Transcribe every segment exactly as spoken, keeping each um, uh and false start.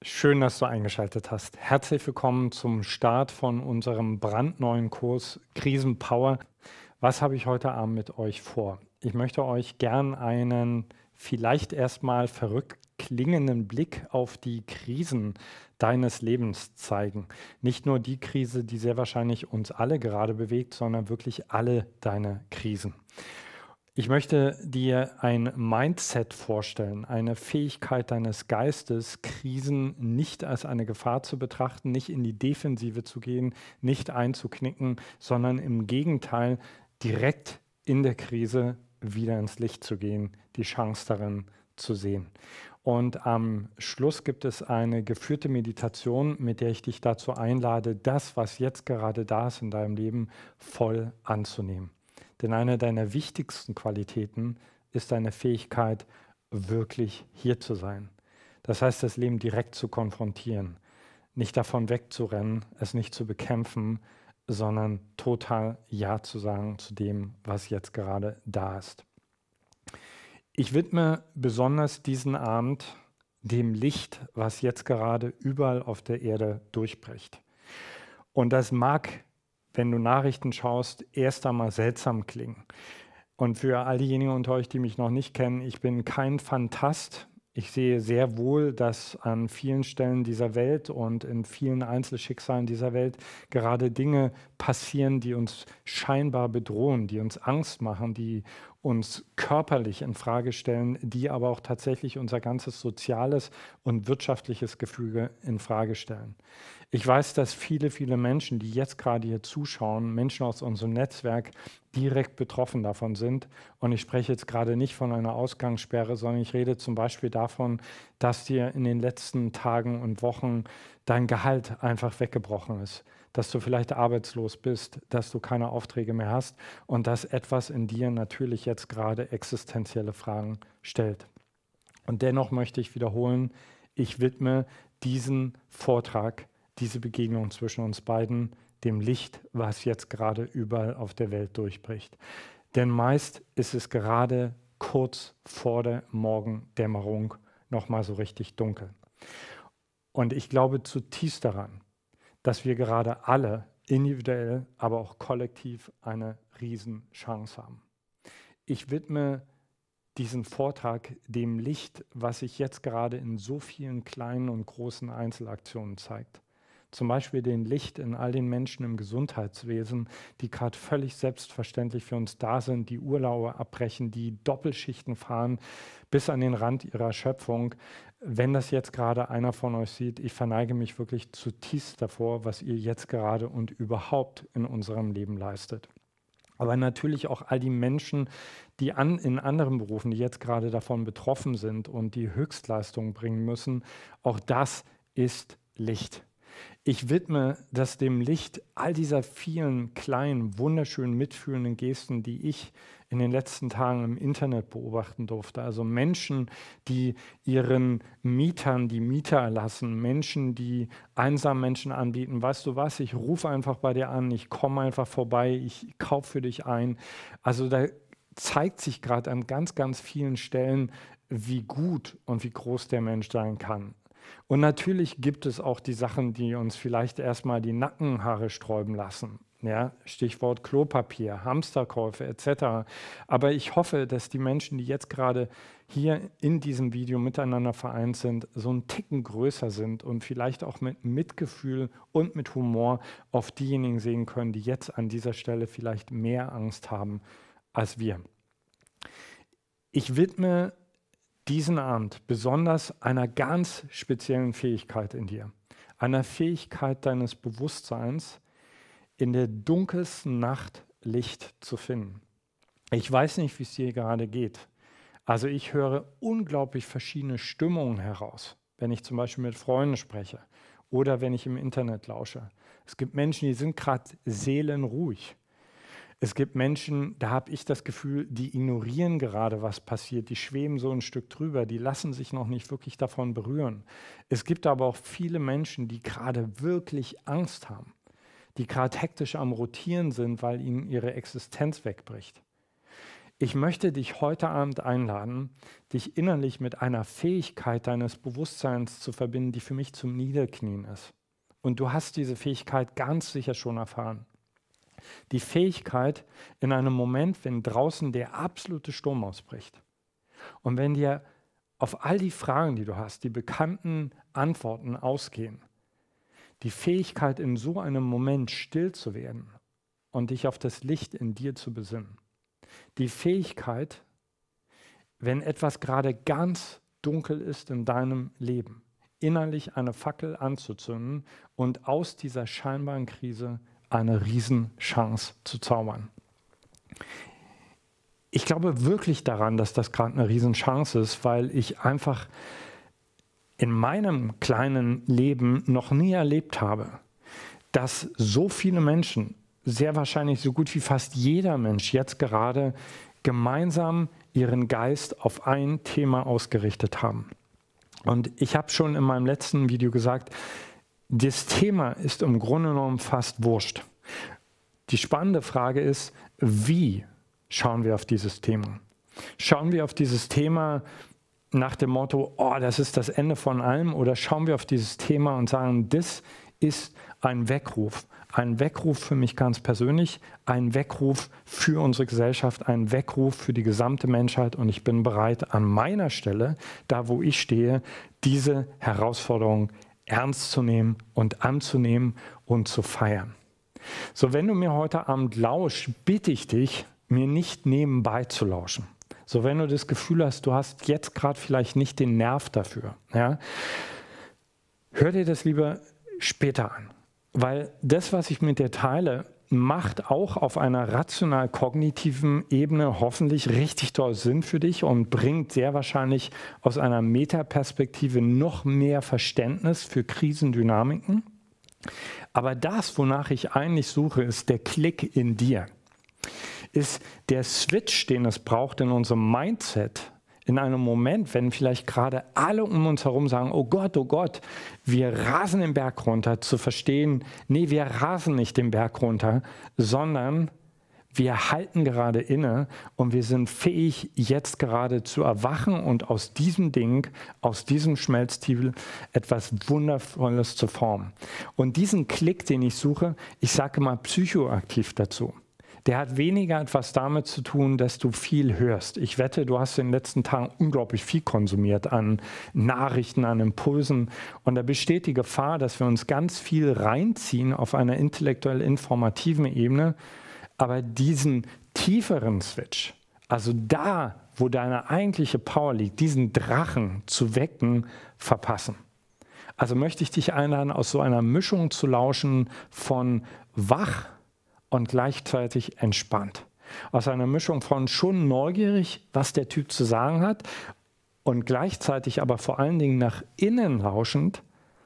Schön, dass du eingeschaltet hast. Herzlich willkommen zum Start von unserem brandneuen Kurs Krisenpower. Was habe ich heute Abend mit euch vor? Ich möchte euch gern einen vielleicht erstmal verrückt klingenden Blick auf die Krisen deines Lebens zeigen. Nicht nur die Krise, die sehr wahrscheinlich uns alle gerade bewegt, sondern wirklich alle deine Krisen. Ich möchte dir ein Mindset vorstellen, eine Fähigkeit deines Geistes, Krisen nicht als eine Gefahr zu betrachten, nicht in die Defensive zu gehen, nicht einzuknicken, sondern im Gegenteil direkt in der Krise wieder ins Licht zu gehen, die Chance darin zu sehen. Und am Schluss gibt es eine geführte Meditation, mit der ich dich dazu einlade, das, was jetzt gerade da ist in deinem Leben, voll anzunehmen. Denn eine deiner wichtigsten Qualitäten ist deine Fähigkeit, wirklich hier zu sein. Das heißt, das Leben direkt zu konfrontieren, nicht davon wegzurennen, es nicht zu bekämpfen, sondern total Ja zu sagen zu dem, was jetzt gerade da ist. Ich widme besonders diesen Abend dem Licht, was jetzt gerade überall auf der Erde durchbricht. Und das mag, wenn du Nachrichten schaust, erst einmal seltsam klingen. Und für all diejenigen unter euch, die mich noch nicht kennen, ich bin kein Phantast. Ich sehe sehr wohl, dass an vielen Stellen dieser Welt und in vielen Einzelschicksalen dieser Welt gerade Dinge passieren, die uns scheinbar bedrohen, die uns Angst machen, die uns körperlich in Frage stellen, die aber auch tatsächlich unser ganzes soziales und wirtschaftliches Gefüge in Frage stellen. Ich weiß, dass viele, viele Menschen, die jetzt gerade hier zuschauen, Menschen aus unserem Netzwerk, direkt betroffen davon sind. Und ich spreche jetzt gerade nicht von einer Ausgangssperre, sondern ich rede zum Beispiel davon, dass dir in den letzten Tagen und Wochen dein Gehalt einfach weggebrochen ist, dass du vielleicht arbeitslos bist, dass du keine Aufträge mehr hast und dass etwas in dir natürlich jetzt gerade existenzielle Fragen stellt. Und dennoch möchte ich wiederholen, ich widme diesen Vortrag, diese Begegnung zwischen uns beiden, dem Licht, was jetzt gerade überall auf der Welt durchbricht. Denn meist ist es gerade kurz vor der Morgendämmerung noch mal so richtig dunkel. Und ich glaube zutiefst daran, dass wir gerade alle individuell, aber auch kollektiv eine Riesenchance haben. Ich widme diesen Vortrag dem Licht, was sich jetzt gerade in so vielen kleinen und großen Einzelaktionen zeigt. Zum Beispiel den Licht in all den Menschen im Gesundheitswesen, die gerade völlig selbstverständlich für uns da sind, die Urlaube abbrechen, die Doppelschichten fahren bis an den Rand ihrer Schöpfung. Wenn das jetzt gerade einer von euch sieht, ich verneige mich wirklich zutiefst davor, was ihr jetzt gerade und überhaupt in unserem Leben leistet. Aber natürlich auch all die Menschen, die an, in anderen Berufen, die jetzt gerade davon betroffen sind und die Höchstleistungen bringen müssen, auch das ist Licht. Ich widme das dem Licht all dieser vielen kleinen, wunderschönen, mitfühlenden Gesten, die ich in den letzten Tagen im Internet beobachten durfte. Also Menschen, die ihren Mietern die Mieter erlassen, Menschen, die einsamen Menschen anbieten, weißt du was, ich rufe einfach bei dir an, ich komme einfach vorbei, ich kaufe für dich ein. Also da zeigt sich gerade an ganz, ganz vielen Stellen, wie gut und wie groß der Mensch sein kann. Und natürlich gibt es auch die Sachen, die uns vielleicht erstmal die Nackenhaare sträuben lassen. Ja, Stichwort Klopapier, Hamsterkäufe et cetera. Aber ich hoffe, dass die Menschen, die jetzt gerade hier in diesem Video miteinander vereint sind, so einen Ticken größer sind und vielleicht auch mit Mitgefühl und mit Humor auf diejenigen sehen können, die jetzt an dieser Stelle vielleicht mehr Angst haben als wir. Ich widme diesen Abend besonders einer ganz speziellen Fähigkeit in dir, einer Fähigkeit deines Bewusstseins, in der dunkelsten Nacht Licht zu finden. Ich weiß nicht, wie es dir gerade geht. Also ich höre unglaublich verschiedene Stimmungen heraus, wenn ich zum Beispiel mit Freunden spreche oder wenn ich im Internet lausche. Es gibt Menschen, die sind gerade seelenruhig. Es gibt Menschen, da habe ich das Gefühl, die ignorieren gerade, was passiert. Die schweben so ein Stück drüber, die lassen sich noch nicht wirklich davon berühren. Es gibt aber auch viele Menschen, die gerade wirklich Angst haben, die gerade hektisch am Rotieren sind, weil ihnen ihre Existenz wegbricht. Ich möchte dich heute Abend einladen, dich innerlich mit einer Fähigkeit deines Bewusstseins zu verbinden, die für mich zum Niederknien ist. Und du hast diese Fähigkeit ganz sicher schon erfahren. Die Fähigkeit, in einem Moment, wenn draußen der absolute Sturm ausbricht und wenn dir auf all die Fragen, die du hast, die bekannten Antworten ausgehen, die Fähigkeit, in so einem Moment still zu werden und dich auf das Licht in dir zu besinnen. Die Fähigkeit, wenn etwas gerade ganz dunkel ist in deinem Leben, innerlich eine Fackel anzuzünden und aus dieser scheinbaren Krise eine Riesenchance zu zaubern. Ich glaube wirklich daran, dass das gerade eine Riesenchance ist, weil ich einfach in meinem kleinen Leben noch nie erlebt habe, dass so viele Menschen, sehr wahrscheinlich so gut wie fast jeder Mensch jetzt gerade gemeinsam ihren Geist auf ein Thema ausgerichtet haben. Und ich habe schon in meinem letzten Video gesagt, das Thema ist im Grunde genommen fast wurscht. Die spannende Frage ist, wie schauen wir auf dieses Thema? Schauen wir auf dieses Thema nach dem Motto, oh, das ist das Ende von allem, oder schauen wir auf dieses Thema und sagen, das ist ein Weckruf. Ein Weckruf für mich ganz persönlich, ein Weckruf für unsere Gesellschaft, ein Weckruf für die gesamte Menschheit. Und ich bin bereit, an meiner Stelle, da wo ich stehe, diese Herausforderung ernst zu nehmen und anzunehmen und zu feiern. So, wenn du mir heute Abend lauschst, bitte ich dich, mir nicht nebenbei zu lauschen. So, wenn du das Gefühl hast, du hast jetzt gerade vielleicht nicht den Nerv dafür, ja, hör dir das lieber später an. Weil das, was ich mit dir teile, macht auch auf einer rational-kognitiven Ebene hoffentlich richtig toll Sinn für dich und bringt sehr wahrscheinlich aus einer Metaperspektive noch mehr Verständnis für Krisendynamiken. Aber das, wonach ich eigentlich suche, ist der Klick in dir. Ist der Switch, den es braucht in unserem Mindset, in einem Moment, wenn vielleicht gerade alle um uns herum sagen, oh Gott, oh Gott, wir rasen den Berg runter, zu verstehen, nee, wir rasen nicht den Berg runter, sondern wir halten gerade inne und wir sind fähig, jetzt gerade zu erwachen und aus diesem Ding, aus diesem Schmelztiegel etwas Wundervolles zu formen. Und diesen Klick, den ich suche, ich sage mal psychoaktiv dazu. Der hat weniger etwas damit zu tun, dass du viel hörst. Ich wette, du hast in den letzten Tagen unglaublich viel konsumiert an Nachrichten, an Impulsen. Und da besteht die Gefahr, dass wir uns ganz viel reinziehen auf einer intellektuell informativen Ebene, aber diesen tieferen Switch, also da, wo deine eigentliche Power liegt, diesen Drachen zu wecken, verpassen. Also möchte ich dich einladen, aus so einer Mischung zu lauschen von wach und gleichzeitig entspannt. Aus einer Mischung von schon neugierig, was der Typ zu sagen hat, und gleichzeitig aber vor allen Dingen nach innen lauschend,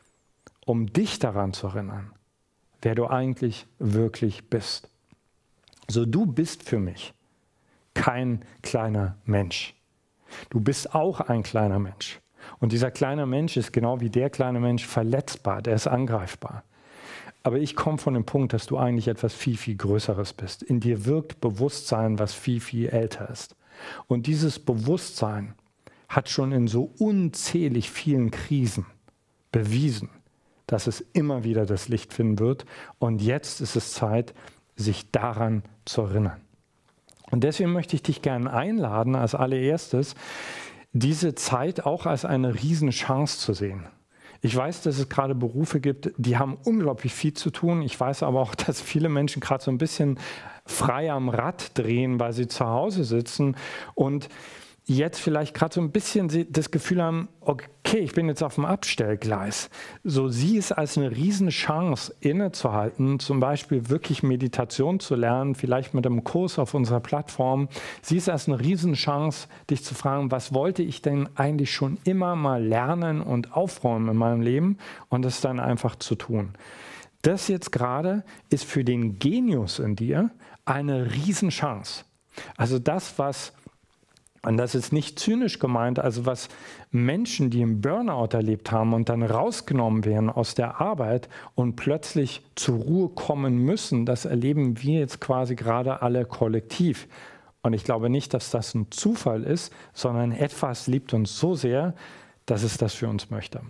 um dich daran zu erinnern, wer du eigentlich wirklich bist. So, du bist für mich kein kleiner Mensch. Du bist auch ein kleiner Mensch. Und dieser kleine Mensch ist genau wie der kleine Mensch verletzbar, der ist angreifbar. Aber ich komme von dem Punkt, dass du eigentlich etwas viel, viel Größeres bist. In dir wirkt Bewusstsein, was viel, viel älter ist. Und dieses Bewusstsein hat schon in so unzählig vielen Krisen bewiesen, dass es immer wieder das Licht finden wird. Und jetzt ist es Zeit, sich daran zu erinnern. Und deswegen möchte ich dich gerne einladen, als allererstes, diese Zeit auch als eine Riesenchance zu sehen. Ich weiß, dass es gerade Berufe gibt, die haben unglaublich viel zu tun. Ich weiß aber auch, dass viele Menschen gerade so ein bisschen frei am Rad drehen, weil sie zu Hause sitzen und jetzt vielleicht gerade so ein bisschen das Gefühl haben, okay, ich bin jetzt auf dem Abstellgleis. So, sieh es als eine Riesenchance, innezuhalten, zum Beispiel wirklich Meditation zu lernen, vielleicht mit einem Kurs auf unserer Plattform. Sieh es als eine Riesenchance, dich zu fragen, was wollte ich denn eigentlich schon immer mal lernen und aufräumen in meinem Leben und das dann einfach zu tun. Das jetzt gerade ist für den Genius in dir eine Riesenchance. Also das, was Und das ist nicht zynisch gemeint, also was Menschen, die im Burnout erlebt haben und dann rausgenommen werden aus der Arbeit und plötzlich zur Ruhe kommen müssen, das erleben wir jetzt quasi gerade alle kollektiv. Und ich glaube nicht, dass das ein Zufall ist, sondern etwas liebt uns so sehr, dass es das für uns möchte.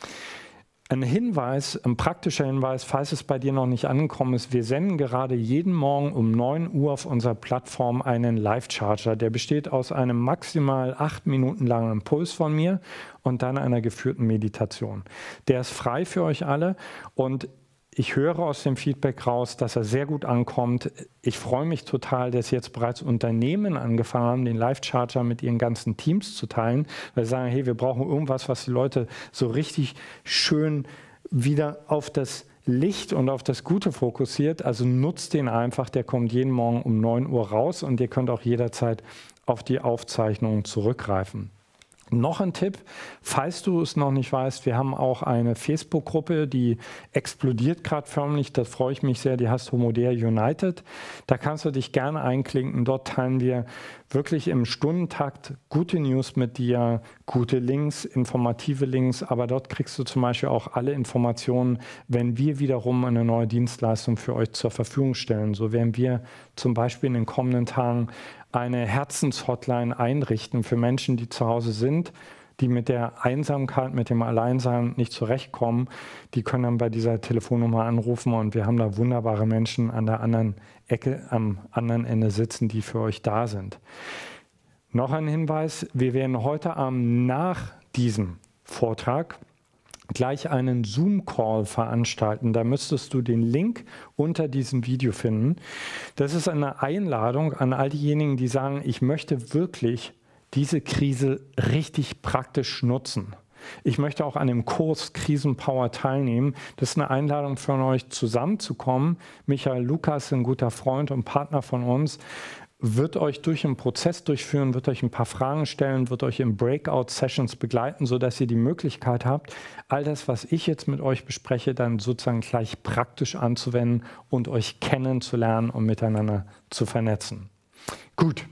Ein Hinweis, ein praktischer Hinweis, falls es bei dir noch nicht angekommen ist, wir senden gerade jeden Morgen um neun Uhr auf unserer Plattform einen Live-Charger. Der besteht aus einem maximal acht Minuten langen Impuls von mir und dann einer geführten Meditation. Der ist frei für euch alle und ich höre aus dem Feedback raus, dass er sehr gut ankommt. Ich freue mich total, dass jetzt bereits Unternehmen angefangen haben, den Live-Charger mit ihren ganzen Teams zu teilen, weil sie sagen, hey, wir brauchen irgendwas, was die Leute so richtig schön wieder auf das Licht und auf das Gute fokussiert. Also nutzt den einfach, der kommt jeden Morgen um neun Uhr raus und ihr könnt auch jederzeit auf die Aufzeichnungen zurückgreifen. Noch ein Tipp, falls du es noch nicht weißt, wir haben auch eine Facebook-Gruppe, die explodiert gerade förmlich, da freue ich mich sehr, die heißt Homodea United. Da kannst du dich gerne einklinken, dort teilen wir wirklich im Stundentakt gute News mit dir, gute Links, informative Links, aber dort kriegst du zum Beispiel auch alle Informationen, wenn wir wiederum eine neue Dienstleistung für euch zur Verfügung stellen. So werden wir zum Beispiel in den kommenden Tagen eine Herzenshotline einrichten für Menschen, die zu Hause sind, die mit der Einsamkeit, mit dem Alleinsein nicht zurechtkommen. Die können dann bei dieser Telefonnummer anrufen und wir haben da wunderbare Menschen an der anderen Ecke, am anderen Ende sitzen, die für euch da sind. Noch ein Hinweis, wir werden heute Abend nach diesem Vortrag gleich einen Zoom-Call veranstalten. Da müsstest du den Link unter diesem Video finden. Das ist eine Einladung an all diejenigen, die sagen, ich möchte wirklich diese Krise richtig praktisch nutzen. Ich möchte auch an dem Kurs Krisenpower teilnehmen. Das ist eine Einladung von euch, zusammenzukommen. Michael Lukas, ein guter Freund und Partner von uns, wird euch durch einen Prozess durchführen, wird euch ein paar Fragen stellen, wird euch in Breakout-Sessions begleiten, sodass ihr die Möglichkeit habt, all das, was ich jetzt mit euch bespreche, dann sozusagen gleich praktisch anzuwenden und euch kennenzulernen und miteinander zu vernetzen. Gut.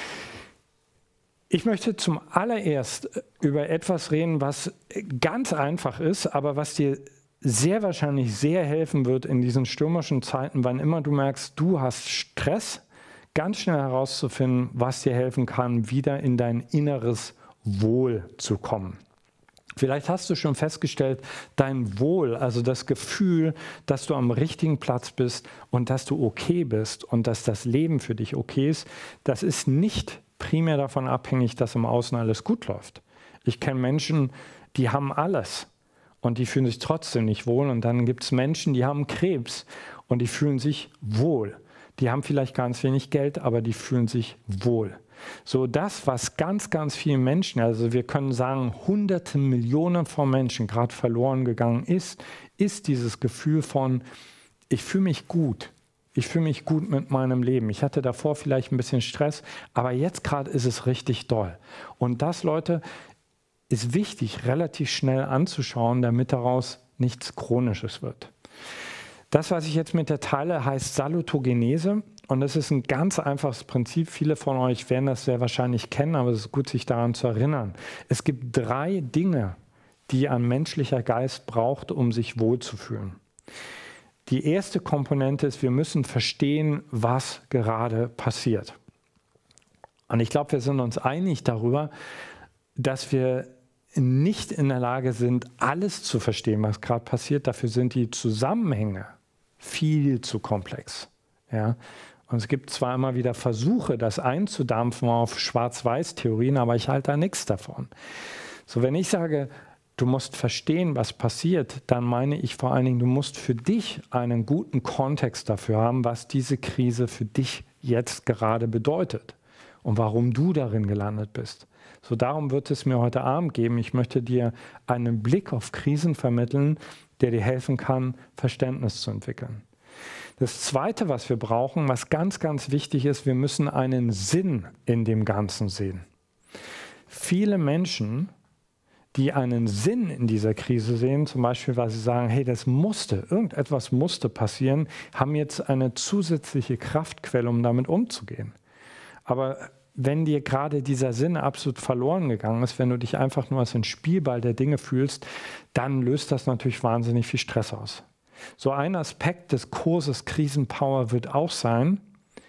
Ich möchte zum allererst über etwas reden, was ganz einfach ist, aber was dir sehr wahrscheinlich sehr helfen wird in diesen stürmischen Zeiten, wann immer du merkst, du hast Stress, ganz schnell herauszufinden, was dir helfen kann, wieder in dein inneres Wohl zu kommen. Vielleicht hast du schon festgestellt, dein Wohl, also das Gefühl, dass du am richtigen Platz bist und dass du okay bist und dass das Leben für dich okay ist, das ist nicht primär davon abhängig, dass im Außen alles gut läuft. Ich kenne Menschen, die haben alles und die fühlen sich trotzdem nicht wohl. Und dann gibt es Menschen, die haben Krebs und die fühlen sich wohl. Die haben vielleicht ganz wenig Geld, aber die fühlen sich wohl. So das, was ganz, ganz vielen Menschen, also wir können sagen, hunderte Millionen von Menschen gerade verloren gegangen ist, ist dieses Gefühl von, ich fühle mich gut. Ich fühle mich gut mit meinem Leben. Ich hatte davor vielleicht ein bisschen Stress, aber jetzt gerade ist es richtig doll. Und das, Leute, ist wichtig, relativ schnell anzuschauen, damit daraus nichts Chronisches wird. Das, was ich jetzt mit dir teile, heißt Salutogenese und das ist ein ganz einfaches Prinzip. Viele von euch werden das sehr wahrscheinlich kennen, aber es ist gut, sich daran zu erinnern. Es gibt drei Dinge, die ein menschlicher Geist braucht, um sich wohlzufühlen. Die erste Komponente ist, wir müssen verstehen, was gerade passiert. Und ich glaube, wir sind uns einig darüber, dass wir nicht in der Lage sind, alles zu verstehen, was gerade passiert. Dafür sind die Zusammenhänge viel zu komplex. Ja? Und es gibt zwar immer wieder Versuche, das einzudampfen auf Schwarz-Weiß-Theorien, aber ich halte da nichts davon. So, wenn ich sage, du musst verstehen, was passiert, dann meine ich vor allen Dingen, du musst für dich einen guten Kontext dafür haben, was diese Krise für dich jetzt gerade bedeutet und warum du darin gelandet bist. So, darum wird es mir heute Abend geben. Ich möchte dir einen Blick auf Krisen vermitteln, der dir helfen kann, Verständnis zu entwickeln. Das Zweite, was wir brauchen, was ganz, ganz wichtig ist, wir müssen einen Sinn in dem Ganzen sehen. Viele Menschen, die einen Sinn in dieser Krise sehen, zum Beispiel, weil sie sagen, hey, das musste, irgendetwas musste passieren, haben jetzt eine zusätzliche Kraftquelle, um damit umzugehen. Aber wenn dir gerade dieser Sinn absolut verloren gegangen ist, wenn du dich einfach nur als ein Spielball der Dinge fühlst, dann löst das natürlich wahnsinnig viel Stress aus. So ein Aspekt des Kurses Krisenpower wird auch sein,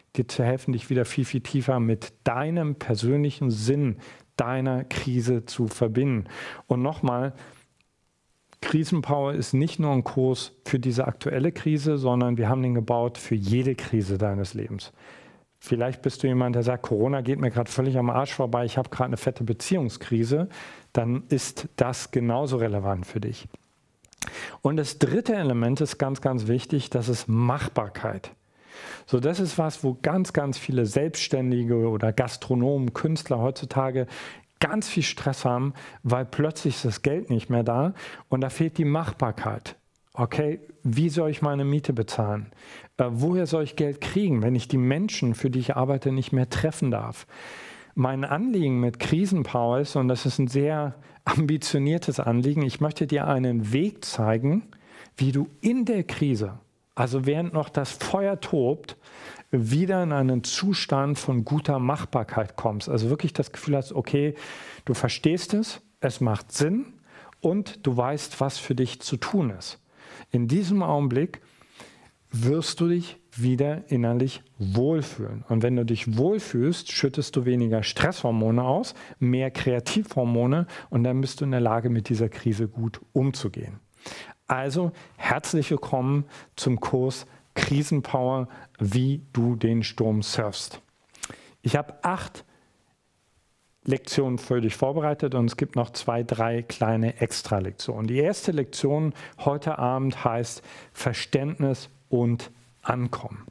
dir zu helfen, dich wieder viel, viel tiefer mit deinem persönlichen Sinn deiner Krise zu verbinden. Und nochmal, Krisenpower ist nicht nur ein Kurs für diese aktuelle Krise, sondern wir haben den gebaut für jede Krise deines Lebens. Vielleicht bist du jemand, der sagt, Corona geht mir gerade völlig am Arsch vorbei, ich habe gerade eine fette Beziehungskrise. Dann ist das genauso relevant für dich. Und das dritte Element ist ganz, ganz wichtig, das ist Machbarkeit. So, das ist was, wo ganz, ganz viele Selbstständige oder Gastronomen, Künstler heutzutage ganz viel Stress haben, weil plötzlich ist das Geld nicht mehr da und da fehlt die Machbarkeit. Okay, wie soll ich meine Miete bezahlen? Äh, woher soll ich Geld kriegen, wenn ich die Menschen, für die ich arbeite, nicht mehr treffen darf? Mein Anliegen mit Krisenpower ist, und das ist ein sehr ambitioniertes Anliegen, ich möchte dir einen Weg zeigen, wie du in der Krise, also während noch das Feuer tobt, wieder in einen Zustand von guter Machbarkeit kommst. Also wirklich das Gefühl hast, okay, du verstehst es, es macht Sinn und du weißt, was für dich zu tun ist. In diesem Augenblick wirst du dich wieder innerlich wohlfühlen. Und wenn du dich wohlfühlst, schüttest du weniger Stresshormone aus, mehr Kreativhormone und dann bist du in der Lage, mit dieser Krise gut umzugehen. Also herzlich willkommen zum Kurs Krisenpower, wie du den Sturm surfst. Ich habe acht Lektionen für dich vorbereitet und es gibt noch zwei, drei kleine Extra-Lektionen. Die erste Lektion heute Abend heißt Verständnis und Ankommen.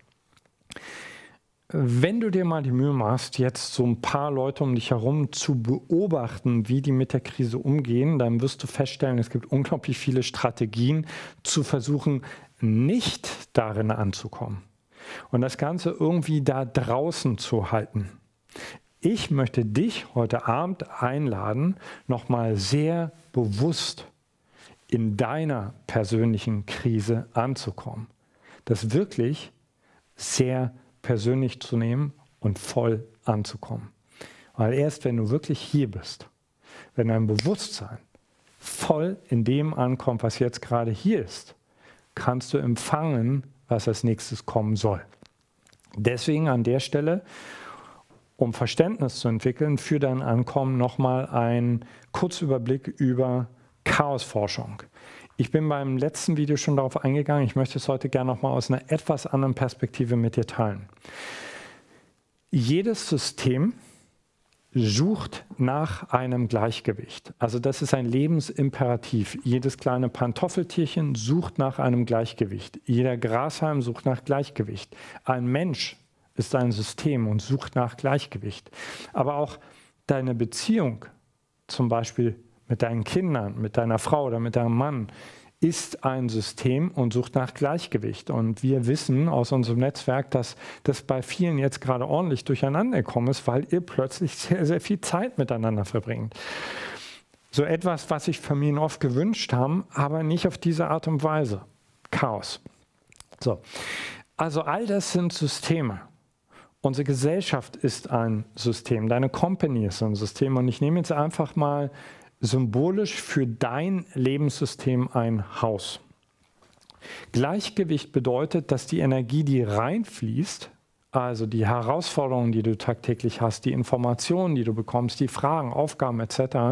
Wenn du dir mal die Mühe machst, jetzt so ein paar Leute um dich herum zu beobachten, wie die mit der Krise umgehen, dann wirst du feststellen, es gibt unglaublich viele Strategien, zu versuchen, nicht darin anzukommen und das Ganze irgendwie da draußen zu halten. Ich möchte dich heute Abend einladen, nochmal sehr bewusst in deiner persönlichen Krise anzukommen. Das wirklich sehr persönlich zu nehmen und voll anzukommen. Weil erst wenn du wirklich hier bist, wenn dein Bewusstsein voll in dem ankommt, was jetzt gerade hier ist, kannst du empfangen, was als nächstes kommen soll. Deswegen an der Stelle, um Verständnis zu entwickeln für dein Ankommen, nochmal ein Kurzüberblick über Chaosforschung. Ich bin beim letzten Video schon darauf eingegangen, ich möchte es heute gerne nochmal aus einer etwas anderen Perspektive mit dir teilen. Jedes System sucht nach einem Gleichgewicht. Also das ist ein Lebensimperativ. Jedes kleine Pantoffeltierchen sucht nach einem Gleichgewicht. Jeder Grashalm sucht nach Gleichgewicht. Ein Mensch ist ein System und sucht nach Gleichgewicht. Aber auch deine Beziehung, zum Beispiel mit deinen Kindern, mit deiner Frau oder mit deinem Mann, ist ein System und sucht nach Gleichgewicht. Und wir wissen aus unserem Netzwerk, dass das bei vielen jetzt gerade ordentlich durcheinander gekommen ist, weil ihr plötzlich sehr, sehr viel Zeit miteinander verbringt. So etwas, was sich Familien oft gewünscht haben, aber nicht auf diese Art und Weise. Chaos. So. Also all das sind Systeme. Unsere Gesellschaft ist ein System, deine Company ist ein System. Und ich nehme jetzt einfach mal symbolisch für dein Lebenssystem ein Haus. Gleichgewicht bedeutet, dass die Energie, die reinfließt, also die Herausforderungen, die du tagtäglich hast, die Informationen, die du bekommst, die Fragen, Aufgaben et cetera,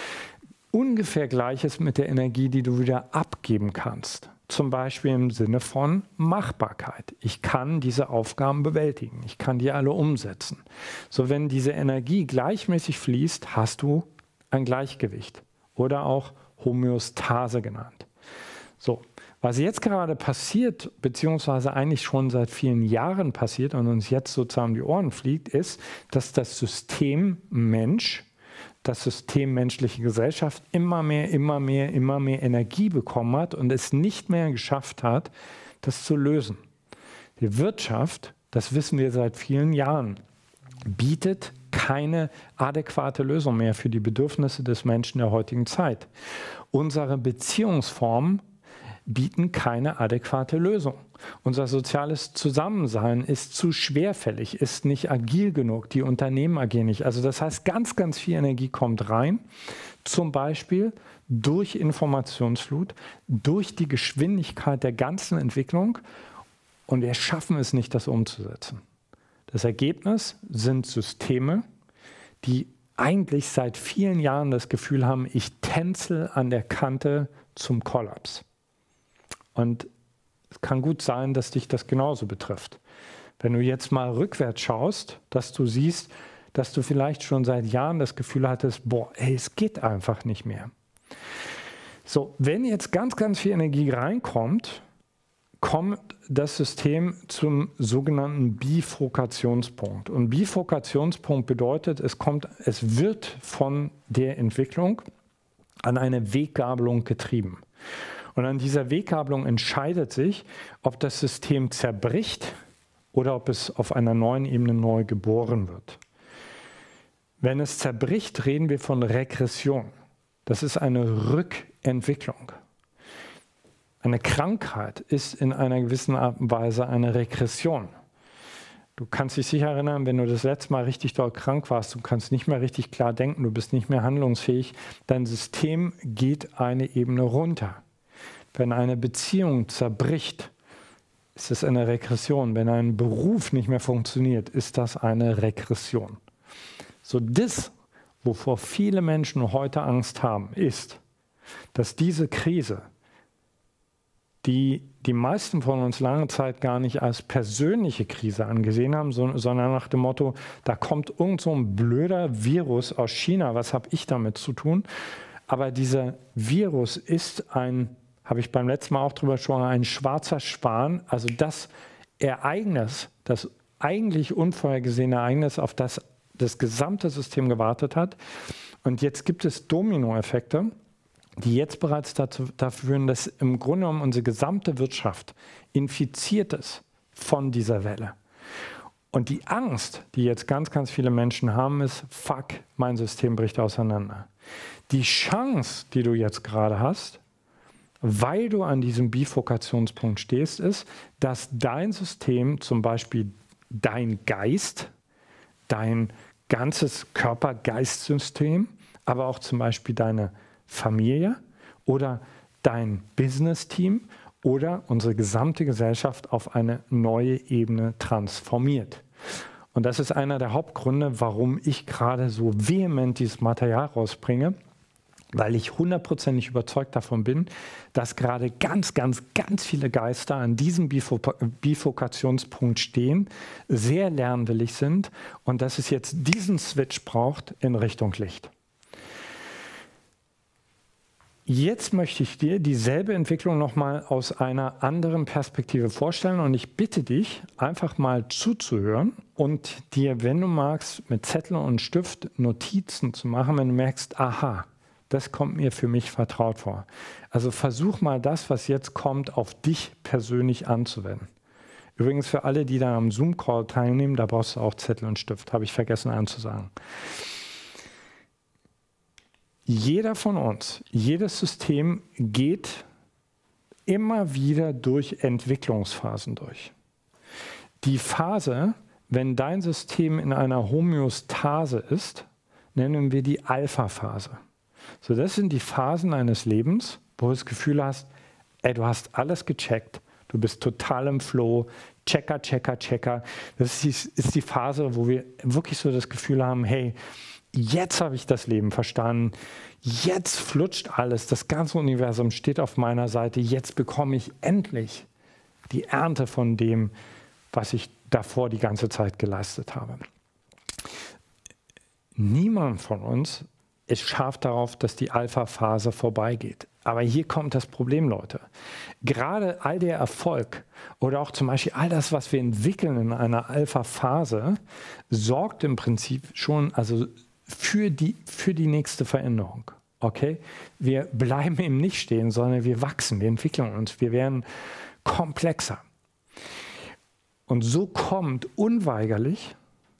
ungefähr gleich ist mit der Energie, die du wieder abgeben kannst. Zum Beispiel im Sinne von Machbarkeit. Ich kann diese Aufgaben bewältigen, ich kann die alle umsetzen. So, wenn diese Energie gleichmäßig fließt, hast du ein Gleichgewicht oder auch Homöostase genannt. So, was jetzt gerade passiert, beziehungsweise eigentlich schon seit vielen Jahren passiert und uns jetzt sozusagen um die Ohren fliegt, ist, dass das System Mensch, das System menschliche Gesellschaft immer mehr, immer mehr, immer mehr Energie bekommen hat und es nicht mehr geschafft hat, das zu lösen. Die Wirtschaft, das wissen wir seit vielen Jahren, bietet keine adäquate Lösung mehr für die Bedürfnisse des Menschen der heutigen Zeit. Unsere Beziehungsformen bieten keine adäquate Lösung. Unser soziales Zusammensein ist zu schwerfällig, ist nicht agil genug, die Unternehmen agieren nicht. Also das heißt, ganz, ganz viel Energie kommt rein, zum Beispiel durch Informationsflut, durch die Geschwindigkeit der ganzen Entwicklung und wir schaffen es nicht, das umzusetzen. Das Ergebnis sind Systeme, die eigentlich seit vielen Jahren das Gefühl haben, ich tänzel an der Kante zum Kollaps. Und es kann gut sein, dass dich das genauso betrifft. Wenn du jetzt mal rückwärts schaust, dass du siehst, dass du vielleicht schon seit Jahren das Gefühl hattest, boah, ey, es geht einfach nicht mehr. So, wenn jetzt ganz, ganz viel Energie reinkommt, kommt das System zum sogenannten Bifurkationspunkt. Und Bifurkationspunkt bedeutet, es kommt, es wird von der Entwicklung an eine Weggabelung getrieben. Und an dieser Weggabelung entscheidet sich, ob das System zerbricht oder ob es auf einer neuen Ebene neu geboren wird. Wenn es zerbricht, reden wir von Regression. Das ist eine Rückentwicklung. Eine Krankheit ist in einer gewissen Art und Weise eine Regression. Du kannst dich sicher erinnern, wenn du das letzte Mal richtig doll krank warst, du kannst nicht mehr richtig klar denken, du bist nicht mehr handlungsfähig, dein System geht eine Ebene runter. Wenn eine Beziehung zerbricht, ist es eine Regression. Wenn ein Beruf nicht mehr funktioniert, ist das eine Regression. So das, wovor viele Menschen heute Angst haben, ist, dass diese Krise, die die meisten von uns lange Zeit gar nicht als persönliche Krise angesehen haben, so, sondern nach dem Motto, da kommt irgend so ein blöder Virus aus China, was habe ich damit zu tun? Aber dieser Virus ist ein, habe ich beim letzten Mal auch drüber gesprochen, ein schwarzer Schwan, also das Ereignis, das eigentlich unvorhergesehene Ereignis, auf das das gesamte System gewartet hat. Und jetzt gibt es Dominoeffekte, die jetzt bereits dazu, dafür führen, dass im Grunde genommen unsere gesamte Wirtschaft infiziert ist von dieser Welle. Und die Angst, die jetzt ganz, ganz viele Menschen haben, ist, fuck, mein System bricht auseinander. Die Chance, die du jetzt gerade hast, weil du an diesem Bifurkationspunkt stehst, ist, dass dein System, zum Beispiel dein Geist, dein ganzes Körper-Geist-System, aber auch zum Beispiel deine Familie oder dein Business-Team oder unsere gesamte Gesellschaft auf eine neue Ebene transformiert. Und das ist einer der Hauptgründe, warum ich gerade so vehement dieses Material rausbringe, weil ich hundertprozentig überzeugt davon bin, dass gerade ganz, ganz, ganz viele Geister an diesem Bifurkationspunkt stehen, sehr lernwillig sind und dass es jetzt diesen Switch braucht in Richtung Licht. Jetzt möchte ich dir dieselbe Entwicklung nochmal aus einer anderen Perspektive vorstellen und ich bitte dich, einfach mal zuzuhören und dir, wenn du magst, mit Zettel und Stift Notizen zu machen, wenn du merkst, aha, das kommt mir für mich vertraut vor. Also versuch mal das, was jetzt kommt, auf dich persönlich anzuwenden. Übrigens für alle, die da am Zoom-Call teilnehmen, da brauchst du auch Zettel und Stift, habe ich vergessen anzusagen. Jeder von uns, jedes System geht immer wieder durch Entwicklungsphasen durch. Die Phase, wenn dein System in einer Homöostase ist, nennen wir die Alpha-Phase. So, das sind die Phasen eines Lebens, wo du das Gefühl hast, ey, du hast alles gecheckt, du bist total im Flow, Checker, Checker, Checker. Das ist die, ist die Phase, wo wir wirklich so das Gefühl haben, hey, jetzt habe ich das Leben verstanden, jetzt flutscht alles, das ganze Universum steht auf meiner Seite, jetzt bekomme ich endlich die Ernte von dem, was ich davor die ganze Zeit geleistet habe. Niemand von uns ist scharf darauf, dass die Alpha-Phase vorbeigeht. Aber hier kommt das Problem, Leute. Gerade all der Erfolg oder auch zum Beispiel all das, was wir entwickeln in einer Alpha-Phase, sorgt im Prinzip schon also für die, für die nächste Veränderung. Okay? Wir bleiben eben nicht stehen, sondern wir wachsen, wir entwickeln uns, wir werden komplexer. Und so kommt unweigerlich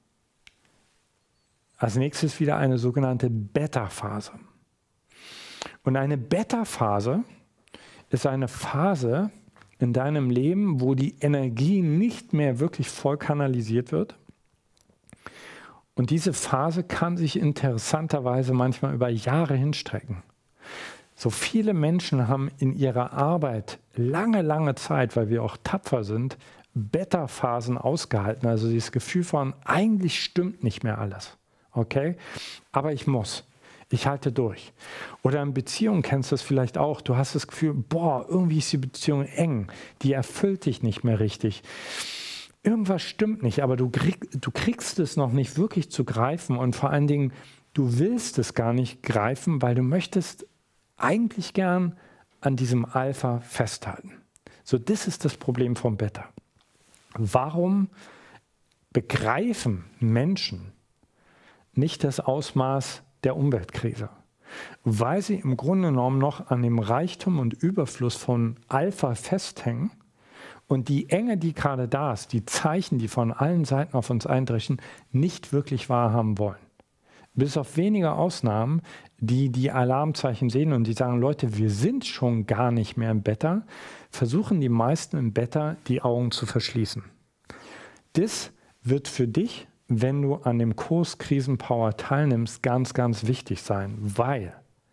als nächstes wieder eine sogenannte Beta-Phase. Und eine Beta-Phase ist eine Phase in deinem Leben, wo die Energie nicht mehr wirklich voll kanalisiert wird. Und diese Phase kann sich interessanterweise manchmal über Jahre hinstrecken. So viele Menschen haben in ihrer Arbeit lange, lange Zeit, weil wir auch tapfer sind, Beta-Phasen ausgehalten, also dieses Gefühl von, eigentlich stimmt nicht mehr alles, okay, aber ich muss. Ich halte durch. Oder in Beziehungen kennst du das vielleicht auch. Du hast das Gefühl, boah, irgendwie ist die Beziehung eng. Die erfüllt dich nicht mehr richtig. Irgendwas stimmt nicht, aber du, krieg, du kriegst es noch nicht wirklich zu greifen. Und vor allen Dingen, du willst es gar nicht greifen, weil du möchtest eigentlich gern an diesem Alpha festhalten. So, das ist das Problem vom Beta. Warum begreifen Menschen nicht das Ausmaß der Umweltkrise? Weil sie im Grunde genommen noch an dem Reichtum und Überfluss von Alpha festhängen und die Enge, die gerade da ist, die Zeichen, die von allen Seiten auf uns eindreschen, nicht wirklich wahrhaben wollen. Bis auf wenige Ausnahmen, die die Alarmzeichen sehen und die sagen, Leute, wir sind schon gar nicht mehr im Beta, versuchen die meisten im Beta die Augen zu verschließen. Das wird für dich, wenn du an dem Kurs Krisenpower teilnimmst, ganz, ganz wichtig sein, weil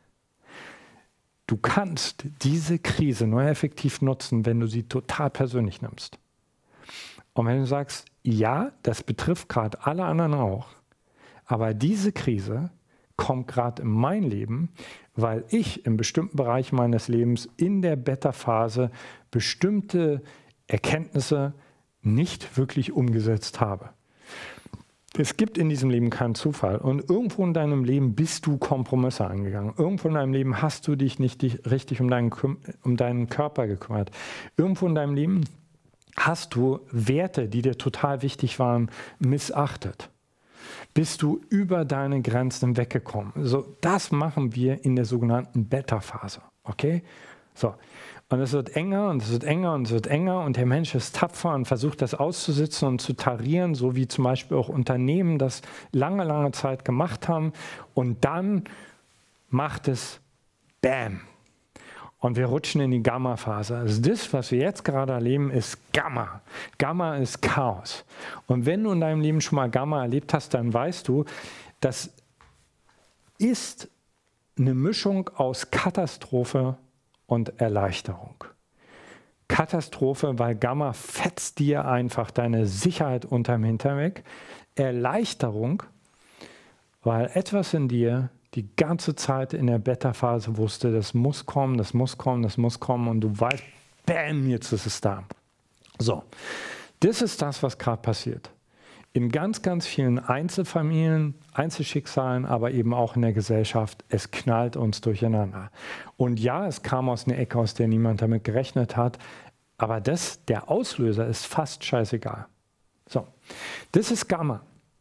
du kannst diese Krise nur effektiv nutzen, wenn du sie total persönlich nimmst. Und wenn du sagst, ja, das betrifft gerade alle anderen auch, aber diese Krise kommt gerade in mein Leben, weil ich in bestimmten Bereichen meines Lebens in der Beta-Phase bestimmte Erkenntnisse nicht wirklich umgesetzt habe. Es gibt in diesem Leben keinen Zufall und irgendwo in deinem Leben bist du Kompromisse eingegangen. Irgendwo in deinem Leben hast du dich nicht richtig um deinen, um deinen Körper gekümmert. Irgendwo in deinem Leben hast du Werte, die dir total wichtig waren, missachtet. Bist du über deine Grenzen weggekommen. So, das machen wir in der sogenannten Beta-Phase. Okay? So. Und es wird enger und es wird enger und es wird enger und der Mensch ist tapfer und versucht das auszusitzen und zu tarieren, so wie zum Beispiel auch Unternehmen das lange, lange Zeit gemacht haben. Und dann macht es Bam. Und wir rutschen in die Gamma-Phase. Also das, was wir jetzt gerade erleben, ist Gamma. Gamma ist Chaos. Und wenn du in deinem Leben schon mal Gamma erlebt hast, dann weißt du, das ist eine Mischung aus Katastrophe und Erleichterung. Katastrophe, weil Gamma fetzt dir einfach deine Sicherheit unterm Hintern weg. Erleichterung, weil etwas in dir die ganze Zeit in der Beta-Phase wusste, das muss kommen, das muss kommen, das muss kommen und du weißt, bam, jetzt ist es da. So, das ist das, was gerade passiert. In ganz, ganz vielen Einzelfamilien, Einzelschicksalen, aber eben auch in der Gesellschaft, es knallt uns durcheinander. Und ja, es kam aus einer Ecke, aus der niemand damit gerechnet hat, aber das, der Auslöser ist fast scheißegal. So, das ist Gamma.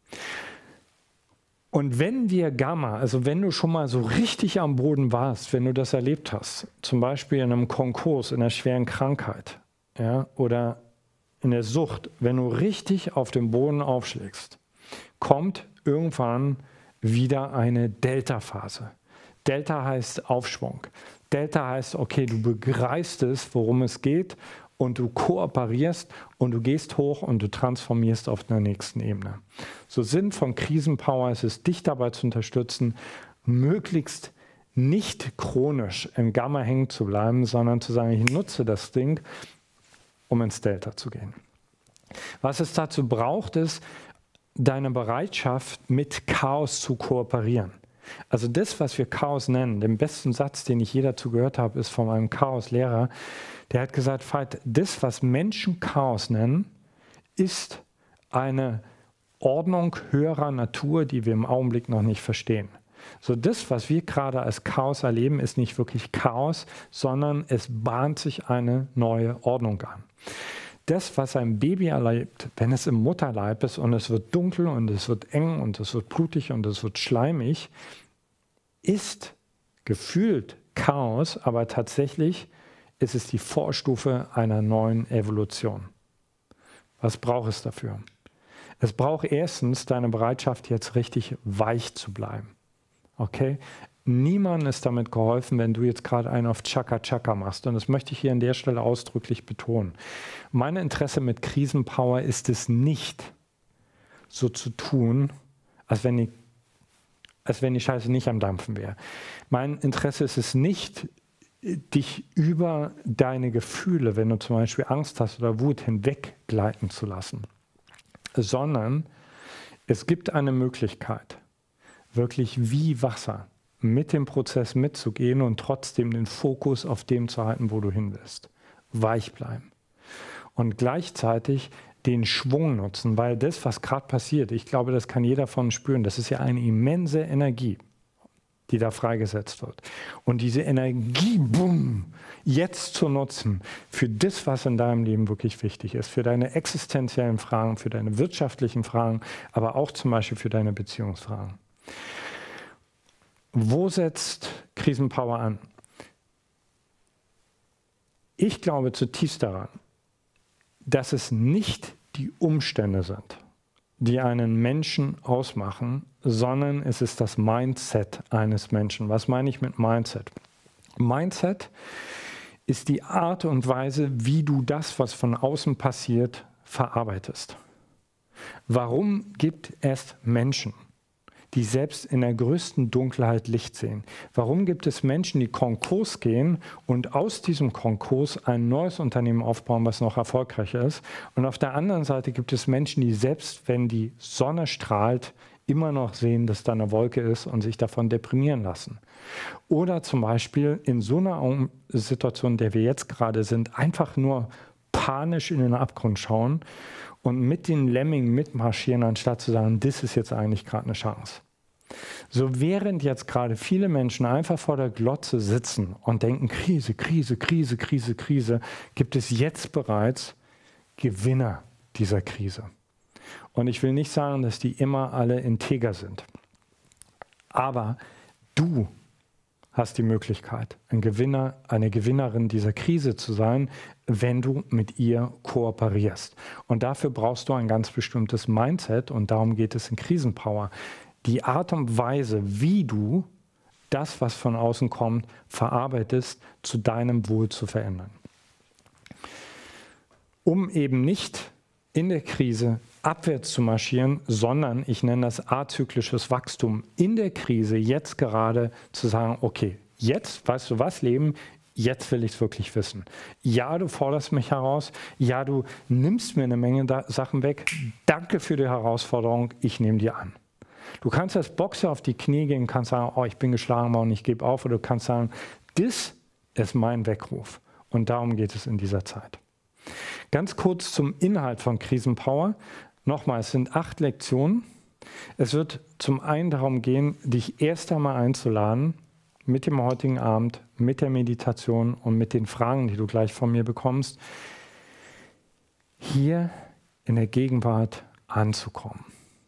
Und wenn wir Gamma, also wenn du schon mal so richtig am Boden warst, wenn du das erlebt hast, zum Beispiel in einem Konkurs, in einer schweren Krankheit, ja, oder in der Sucht, wenn du richtig auf dem Boden aufschlägst, kommt irgendwann wieder eine Delta-Phase. Delta heißt Aufschwung. Delta heißt, okay, du begreifst es, worum es geht und du kooperierst und du gehst hoch und du transformierst auf der nächsten Ebene. So Sinn von Krisenpower ist es, dich dabei zu unterstützen, möglichst nicht chronisch im Gamma hängen zu bleiben, sondern zu sagen, ich nutze das Ding, um ins Delta zu gehen. Was es dazu braucht, ist deine Bereitschaft, mit Chaos zu kooperieren. Also das, was wir Chaos nennen, den besten Satz, den ich je dazu gehört habe, ist von einem Chaos-Lehrer, der hat gesagt, Veit, das, was Menschen Chaos nennen, ist eine Ordnung höherer Natur, die wir im Augenblick noch nicht verstehen. So das, was wir gerade als Chaos erleben, ist nicht wirklich Chaos, sondern es bahnt sich eine neue Ordnung an. Das, was ein Baby erlebt, wenn es im Mutterleib ist und es wird dunkel und es wird eng und es wird blutig und es wird schleimig, ist gefühlt Chaos, aber tatsächlich ist es die Vorstufe einer neuen Evolution. Was braucht es dafür? Es braucht erstens deine Bereitschaft, jetzt richtig weich zu bleiben. Okay? Niemandem ist damit geholfen, wenn du jetzt gerade einen auf Chaka Chaka machst. Und das möchte ich hier an der Stelle ausdrücklich betonen. Mein Interesse mit Krisenpower ist es nicht, so zu tun, als wenn die, als wenn die Scheiße nicht am Dampfen wäre. Mein Interesse ist es nicht, dich über deine Gefühle, wenn du zum Beispiel Angst hast oder Wut, hinweggleiten zu lassen, sondern es gibt eine Möglichkeit, wirklich wie Wasser mit dem Prozess mitzugehen und trotzdem den Fokus auf dem zu halten, wo du hin willst. Weich bleiben. Und gleichzeitig den Schwung nutzen, weil das, was gerade passiert, ich glaube, das kann jeder von uns spüren, das ist ja eine immense Energie, die da freigesetzt wird. Und diese Energie, boom, jetzt zu nutzen für das, was in deinem Leben wirklich wichtig ist, für deine existenziellen Fragen, für deine wirtschaftlichen Fragen, aber auch zum Beispiel für deine Beziehungsfragen. Wo setzt Krisenpower an? Ich glaube zutiefst daran, dass es nicht die Umstände sind, die einen Menschen ausmachen, sondern es ist das Mindset eines Menschen. Was meine ich mit Mindset? Mindset ist die Art und Weise, wie du das, was von außen passiert, verarbeitest. Warum gibt es Menschen, die selbst in der größten Dunkelheit Licht sehen? Warum gibt es Menschen, die Konkurs gehen und aus diesem Konkurs ein neues Unternehmen aufbauen, was noch erfolgreicher ist? Und auf der anderen Seite gibt es Menschen, die selbst, wenn die Sonne strahlt, immer noch sehen, dass da eine Wolke ist und sich davon deprimieren lassen. Oder zum Beispiel in so einer Situation, in der wir jetzt gerade sind, einfach nur panisch in den Abgrund schauen und mit den Lemmingen mitmarschieren, anstatt zu sagen, das ist jetzt eigentlich gerade eine Chance. So während jetzt gerade viele Menschen einfach vor der Glotze sitzen und denken, Krise, Krise, Krise, Krise, Krise, gibt es jetzt bereits Gewinner dieser Krise. Und ich will nicht sagen, dass die immer alle integer sind. Aber du hast die Möglichkeit, ein Gewinner, eine Gewinnerin dieser Krise zu sein, wenn du mit ihr kooperierst. Und dafür brauchst du ein ganz bestimmtes Mindset und darum geht es in Krisenpower. Die Art und Weise, wie du das, was von außen kommt, verarbeitest, zu deinem Wohl zu verändern. Um eben nicht in der Krise abwärts zu marschieren, sondern ich nenne das azyklisches Wachstum in der Krise, jetzt gerade zu sagen, okay, jetzt, weißt du was, Leben, jetzt will ich es wirklich wissen. Ja, du forderst mich heraus, ja, du nimmst mir eine Menge da Sachen weg, danke für die Herausforderung, ich nehme die an. Du kannst als Boxer auf die Knie gehen und kannst sagen, oh, ich bin geschlagen worden, ich gebe auf, oder du kannst sagen, das ist mein Weckruf und darum geht es in dieser Zeit. Ganz kurz zum Inhalt von Krisenpower. Nochmal, es sind acht Lektionen. Es wird zum einen darum gehen, dich erst einmal einzuladen mit dem heutigen Abend, mit der Meditation und mit den Fragen, die du gleich von mir bekommst, hier in der Gegenwart anzukommen.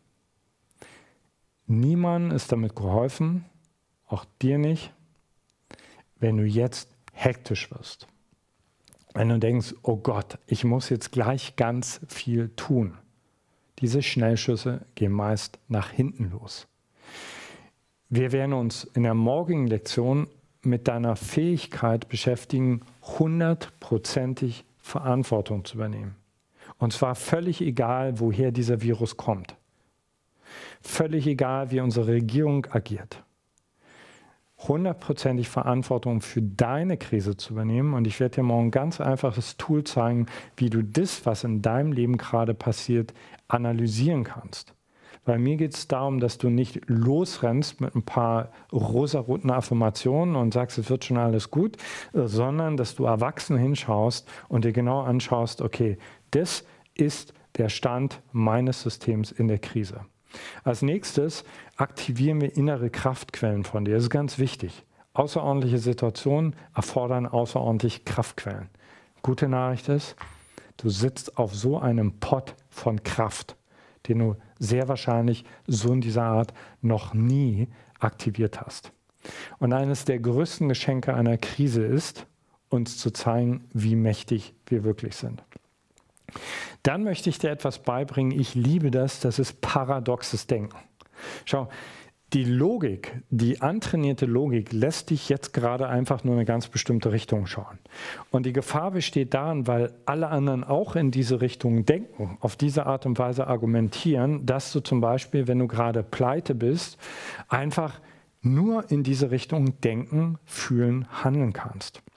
Niemandem ist damit geholfen, auch dir nicht, wenn du jetzt hektisch wirst. Wenn du denkst, oh Gott, ich muss jetzt gleich ganz viel tun. Diese Schnellschüsse gehen meist nach hinten los. Wir werden uns in der morgigen Lektion mit deiner Fähigkeit beschäftigen, hundertprozentig Verantwortung zu übernehmen. Und zwar völlig egal, woher dieser Virus kommt. Völlig egal, wie unsere Regierung agiert. hundertprozentig Verantwortung für deine Krise zu übernehmen. Und ich werde dir morgen ein ganz einfaches Tool zeigen, wie du das, was in deinem Leben gerade passiert, analysieren kannst. Bei mir geht es darum, dass du nicht losrennst mit ein paar rosaroten Affirmationen und sagst, es wird schon alles gut, sondern dass du erwachsen hinschaust und dir genau anschaust, okay, das ist der Stand meines Systems in der Krise. Als nächstes aktivieren wir innere Kraftquellen von dir. Das ist ganz wichtig. Außerordentliche Situationen erfordern außerordentliche Kraftquellen. Gute Nachricht ist, du sitzt auf so einem Pott von Kraft, den du sehr wahrscheinlich so in dieser Art noch nie aktiviert hast. Und eines der größten Geschenke einer Krise ist, uns zu zeigen, wie mächtig wir wirklich sind. Dann möchte ich dir etwas beibringen, ich liebe das, das ist paradoxes Denken. Schau, die Logik, die antrainierte Logik lässt dich jetzt gerade einfach nur in eine ganz bestimmte Richtung schauen. Und die Gefahr besteht darin, weil alle anderen auch in diese Richtung denken, auf diese Art und Weise argumentieren, dass du zum Beispiel, wenn du gerade pleite bist, einfach nur in diese Richtung denken, fühlen, handeln kannst.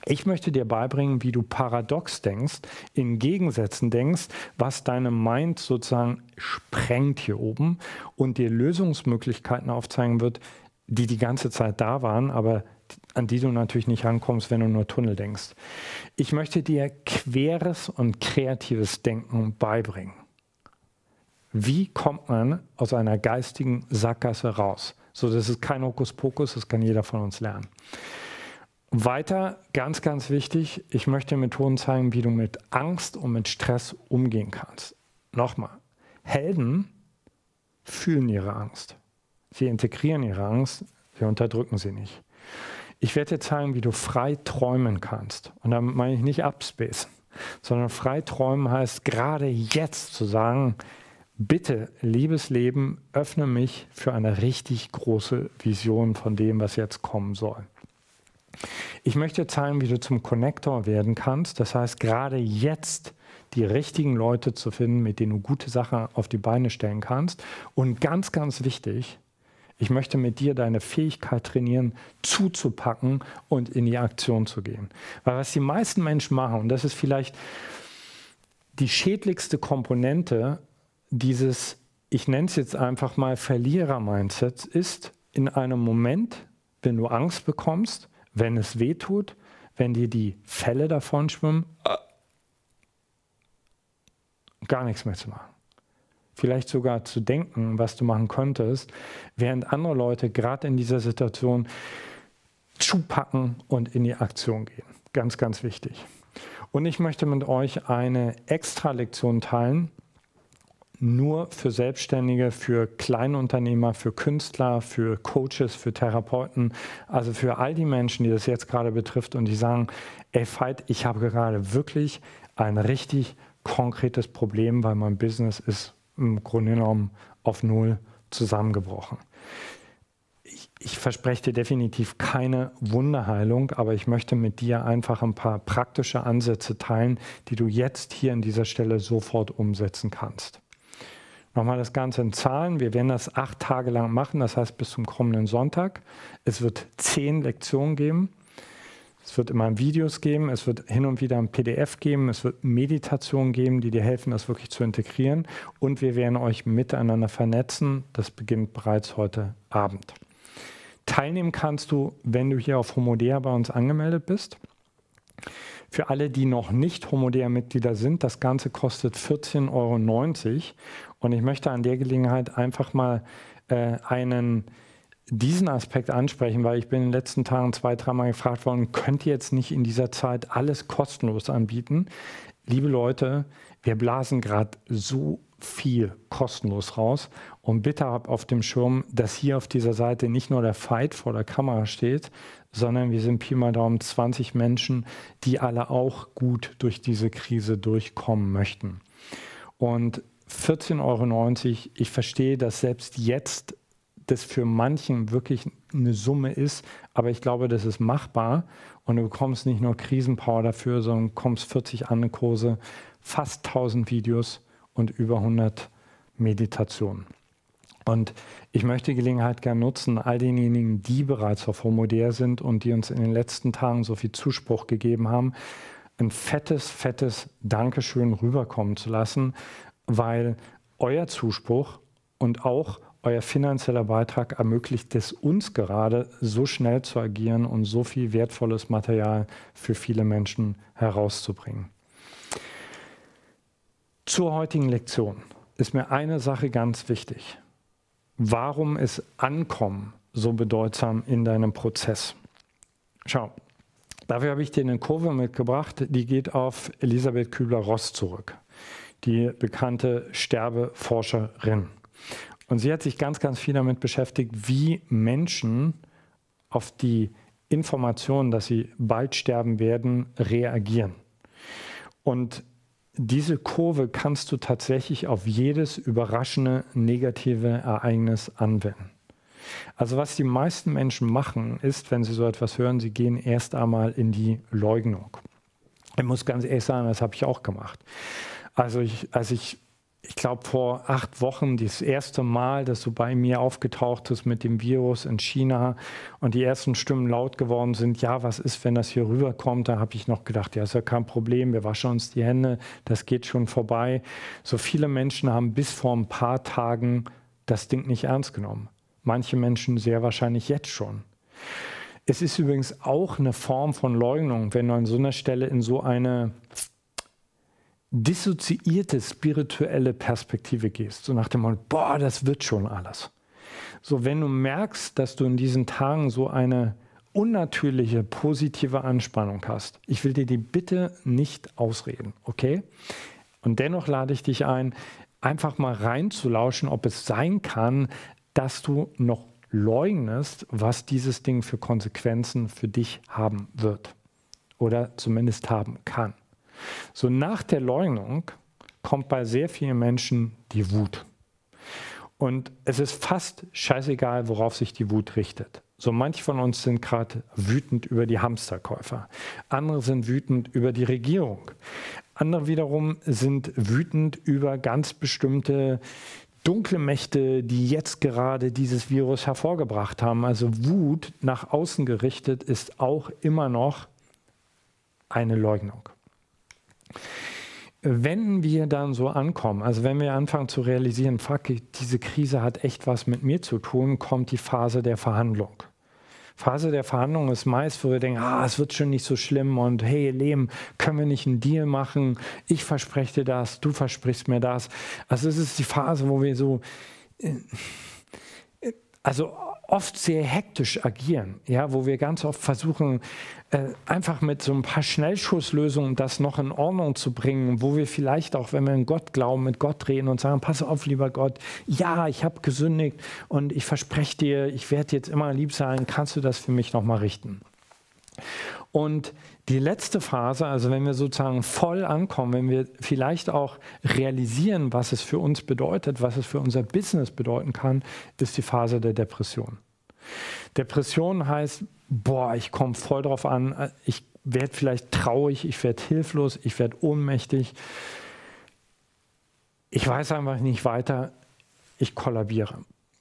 Ich möchte dir beibringen, wie du paradox denkst, in Gegensätzen denkst, was deine Mind sozusagen sprengt hier oben und dir Lösungsmöglichkeiten aufzeigen wird, die die ganze Zeit da waren, aber an die du natürlich nicht rankommst, wenn du nur Tunnel denkst. Ich möchte dir queres und kreatives Denken beibringen. Wie kommt man aus einer geistigen Sackgasse raus? So, das ist kein Hokuspokus, das kann jeder von uns lernen. Weiter, ganz, ganz wichtig, ich möchte Methoden zeigen, wie du mit Angst und mit Stress umgehen kannst. Nochmal, Helden fühlen ihre Angst. Sie integrieren ihre Angst, sie unterdrücken sie nicht. Ich werde dir zeigen, wie du frei träumen kannst. Und damit meine ich nicht abspacen, sondern frei träumen heißt gerade jetzt zu sagen, bitte, liebes Leben, öffne mich für eine richtig große Vision von dem, was jetzt kommen soll. Ich möchte zeigen, wie du zum Connector werden kannst. Das heißt, gerade jetzt die richtigen Leute zu finden, mit denen du gute Sachen auf die Beine stellen kannst. Und ganz, ganz wichtig, ich möchte mit dir deine Fähigkeit trainieren, zuzupacken und in die Aktion zu gehen. Weil was die meisten Menschen machen, und das ist vielleicht die schädlichste Komponente dieses, ich nenne es jetzt einfach mal Verlierer-Mindsets, ist in einem Moment, wenn du Angst bekommst, wenn es weh tut, wenn dir die Fälle davon schwimmen, gar nichts mehr zu machen. Vielleicht sogar zu denken, was du machen könntest, während andere Leute gerade in dieser Situation zupacken und in die Aktion gehen. Ganz, ganz wichtig. Und ich möchte mit euch eine Extra-Lektion teilen, nur für Selbstständige, für Kleinunternehmer, für Künstler, für Coaches, für Therapeuten, also für all die Menschen, die das jetzt gerade betrifft und die sagen, ey Veit, ich habe gerade wirklich ein richtig konkretes Problem, weil mein Business ist im Grunde genommen auf Null zusammengebrochen. Ich, ich verspreche dir definitiv keine Wunderheilung, aber ich möchte mit dir einfach ein paar praktische Ansätze teilen, die du jetzt hier an dieser Stelle sofort umsetzen kannst. Nochmal das Ganze in Zahlen. Wir werden das acht Tage lang machen, das heißt bis zum kommenden Sonntag. Es wird zehn Lektionen geben. Es wird immer Videos geben, es wird hin und wieder ein P D F geben, es wird Meditationen geben, die dir helfen, das wirklich zu integrieren. Und wir werden euch miteinander vernetzen. Das beginnt bereits heute Abend. Teilnehmen kannst du, wenn du hier auf Homodea bei uns angemeldet bist. Für alle, die noch nicht Homodea-Mitglieder sind, das Ganze kostet vierzehn Euro neunzig. Und ich möchte an der Gelegenheit einfach mal äh, einen, diesen Aspekt ansprechen, weil ich bin in den letzten Tagen zwei, dreimal gefragt worden, könnt ihr jetzt nicht in dieser Zeit alles kostenlos anbieten? Liebe Leute, wir blasen gerade so viel kostenlos raus. Und bitte habt auf dem Schirm, dass hier auf dieser Seite nicht nur der Veit vor der Kamera steht, sondern wir sind Pi mal Daumen zwanzig Menschen, die alle auch gut durch diese Krise durchkommen möchten. Und vierzehn Euro neunzig, ich verstehe, dass selbst jetzt das für manchen wirklich eine Summe ist, aber ich glaube, das ist machbar und du bekommst nicht nur Krisenpower dafür, sondern bekommst vierzig andere Kurse, fast tausend Videos und über hundert Meditationen. Und ich möchte die Gelegenheit gerne nutzen, all denjenigen, die bereits auf Homodea sind und die uns in den letzten Tagen so viel Zuspruch gegeben haben, ein fettes, fettes Dankeschön rüberkommen zu lassen, weil euer Zuspruch und auch euer finanzieller Beitrag ermöglicht es uns gerade, so schnell zu agieren und so viel wertvolles Material für viele Menschen herauszubringen. Zur heutigen Lektion ist mir eine Sache ganz wichtig. Warum ist Ankommen so bedeutsam in deinem Prozess? Schau, dafür habe ich dir eine Kurve mitgebracht, die geht auf Elisabeth Kübler-Ross zurück, die bekannte Sterbeforscherin. Und sie hat sich ganz, ganz viel damit beschäftigt, wie Menschen auf die Information, dass sie bald sterben werden, reagieren. Und diese Kurve kannst du tatsächlich auf jedes überraschende negative Ereignis anwenden. Also was die meisten Menschen machen, ist, wenn sie so etwas hören, sie gehen erst einmal in die Leugnung. Ich muss ganz ehrlich sagen, das habe ich auch gemacht. Also ich, als ich ich glaube, vor acht Wochen das erste Mal, dass du bei mir aufgetaucht bist mit dem Virus in China und die ersten Stimmen laut geworden sind, ja, was ist, wenn das hier rüberkommt? Da habe ich noch gedacht, ja, ist ja kein Problem, wir waschen uns die Hände, das geht schon vorbei. So viele Menschen haben bis vor ein paar Tagen das Ding nicht ernst genommen. Manche Menschen sehr wahrscheinlich jetzt schon. Es ist übrigens auch eine Form von Leugnung, wenn du an so einer Stelle in so eine dissoziierte spirituelle Perspektive gehst, so nach dem Motto, boah, das wird schon alles. So, wenn du merkst, dass du in diesen Tagen so eine unnatürliche, positive Anspannung hast, ich will dir die bitte nicht ausreden, okay? Und dennoch lade ich dich ein, einfach mal reinzulauschen, ob es sein kann, dass du noch leugnest, was dieses Ding für Konsequenzen für dich haben wird oder zumindest haben kann. So, nach der Leugnung kommt bei sehr vielen Menschen die Wut. Und es ist fast scheißegal, worauf sich die Wut richtet. So, manche von uns sind gerade wütend über die Hamsterkäufer. Andere sind wütend über die Regierung. Andere wiederum sind wütend über ganz bestimmte dunkle Mächte, die jetzt gerade dieses Virus hervorgebracht haben. Also Wut nach außen gerichtet ist auch immer noch eine Leugnung. Wenn wir dann so ankommen, also wenn wir anfangen zu realisieren, fuck, diese Krise hat echt was mit mir zu tun, kommt die Phase der Verhandlung. Phase der Verhandlung ist meist, wo wir denken, ah, es wird schon nicht so schlimm und hey, Leben, können wir nicht einen Deal machen? Ich verspreche dir das, du versprichst mir das. Also es ist die Phase, wo wir so, also oft sehr hektisch agieren, ja, wo wir ganz oft versuchen, äh, einfach mit so ein paar Schnellschusslösungen das noch in Ordnung zu bringen, wo wir vielleicht auch, wenn wir an Gott glauben, mit Gott reden und sagen, pass auf, lieber Gott, ja, ich habe gesündigt und ich verspreche dir, ich werde jetzt immer lieb sein, kannst du das für mich nochmal richten? Und die letzte Phase, also wenn wir sozusagen voll ankommen, wenn wir vielleicht auch realisieren, was es für uns bedeutet, was es für unser Business bedeuten kann, ist die Phase der Depression. Depression heißt, boah, ich komme voll drauf an, ich werde vielleicht traurig, ich werde hilflos, ich werde ohnmächtig, ich weiß einfach nicht weiter, ich kollabiere.